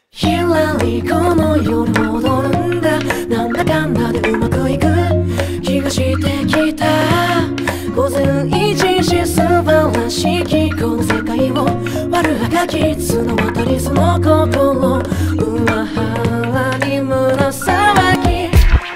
ひらりこの夜戻るんだ。なんだかんだでうまくいく気がしてきた。午前1時素晴らしきこの世界を悪あがき綱渡りその心裏腹に胸騒ぎ。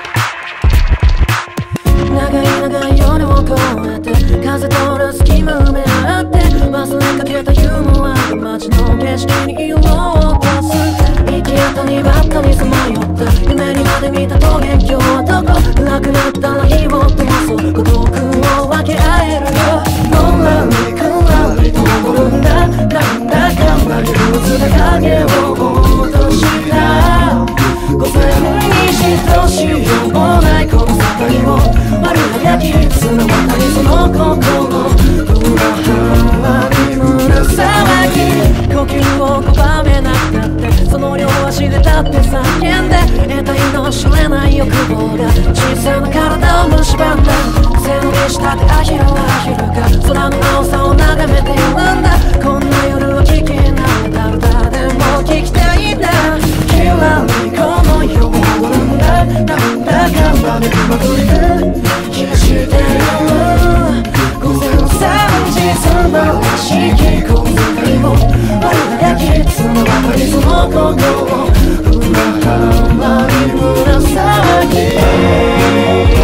長い長い夜を越えて風通る隙間埋め合って忘れかけたユーモアが街の景色に色を落とす。行き当たりばったりさまよった夢にまで見た桃源郷男暗くなったら火を灯そう孤独を分け合えるよ。のらりくらりと踊るんだ。なんだかんだ憂鬱な影を落とした午前にしとしようもないこの世界を悪あがき綱渡りその心裏腹に胸騒ぎ。呼吸を拒めなくなってその両足で立って叫んで得体の知れない欲望が小さな体を蝕んだ。背伸びしたてアヒルアヒルが空の青さを眺めているんだ。こんな夜を聞きながら歌でも聞きたいんだ。ひらりこの夜を踊るんだ。なんだかんだでうまくいく気がしている。午前3時素晴らしきこの世界を悪あがき綱渡りその心裏腹に胸騒ぎ。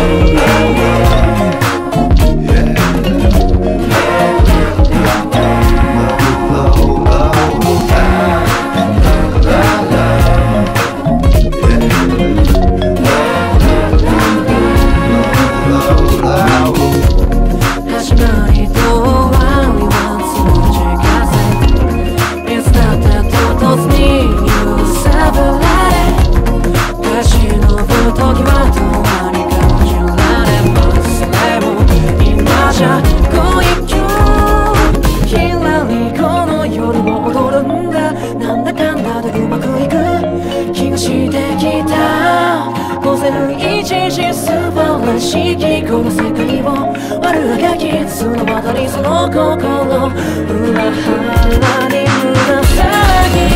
この世界を悪あがき綱渡りその心裏腹に胸騒ぎ。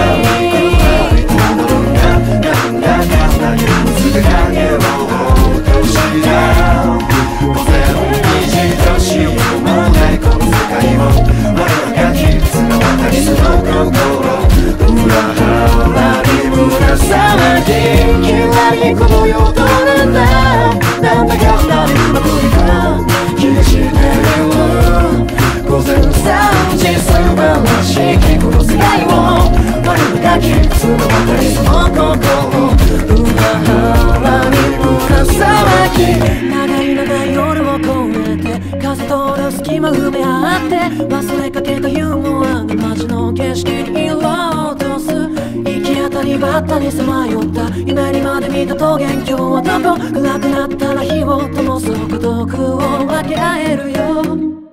なんだかんだ憂鬱で影を落とした午前2時としようもないこの世界を悪あがき綱渡りその心裏腹に胸騒ぎ。ひらりこの夜踊るんだ。なんだかんだでうまくいく気がしている。午前3時素晴らしきこの世界を悪あがき綱渡りその心裏腹に胸騒ぎ。長い長い夜を越えて風通る隙間埋め合って忘れかけたユーモアが街の景色に色を落とす。行き当たりばったりさまよった夢にまで見た桃源郷男暗くなったら火を灯そう孤独を分け合えるよ。